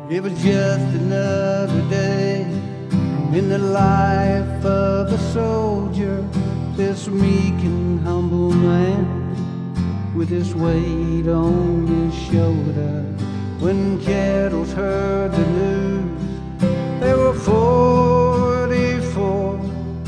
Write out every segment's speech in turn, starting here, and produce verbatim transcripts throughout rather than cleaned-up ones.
It was just another day in the life of a soldier, this meek and humble man with his weight on his shoulder. When Kettles heard the news, there were forty-four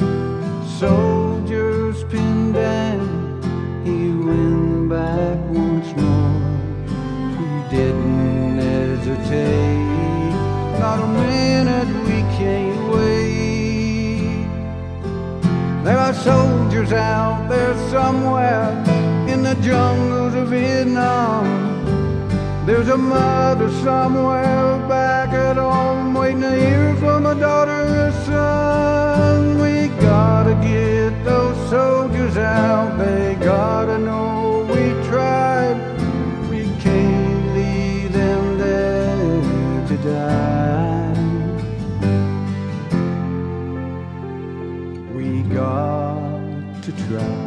soldiers pinned down. He went back once more. He didn't hesitate, not a minute, we can't wait. There are soldiers out there somewhere in the jungles of Vietnam. There's a mother somewhere back at home waiting to hear from a daughter or son. We gotta get those soldiers out, they gotta know we tried. We can't leave them there to die. We got to try.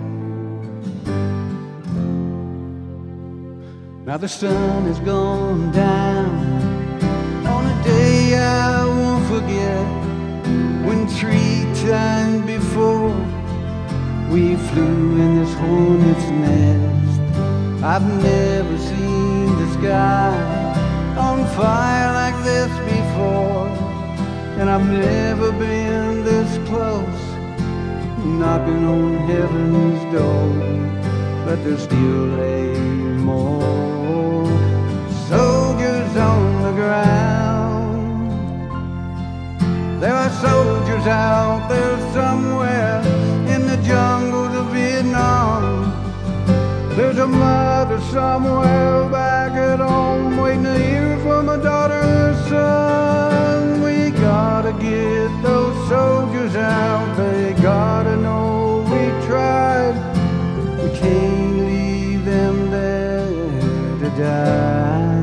Now the sun has gone down on a day I won't forget, when three times before we flew in this hornet's nest. I've never seen the sky on fire like this before, and I've never been this close, knocking on heaven's door. But there's still a more soldiers on the ground. There are soldiers out there somewhere in the jungles of Vietnam. There's a mother somewhere back at home waiting to hear from a daughter or son. We gotta get those soldiers out, they gotta know we tried. We can't leave them there to die.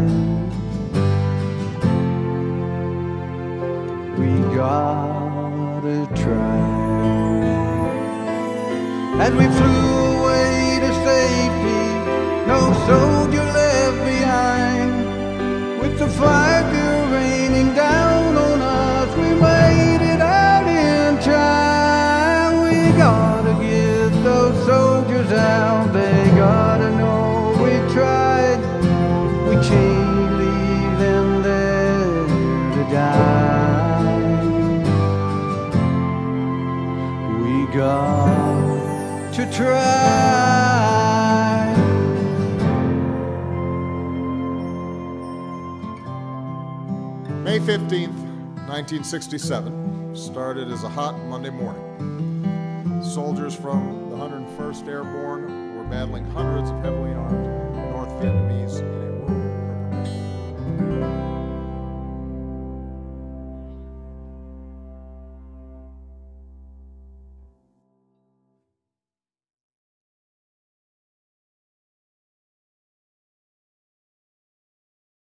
We gotta try. As we flew away to safety, no soldier left behind. With the fire raining down on us, we made it out in time. We gotta get those soldiers out, they gotta know we tried. We can't leave them there to die. We got to try. May fifteenth, nineteen sixty-seven, started as a hot Monday morning. Soldiers from the one hundred first Airborne were battling hundreds of heavily armed North Vietnamese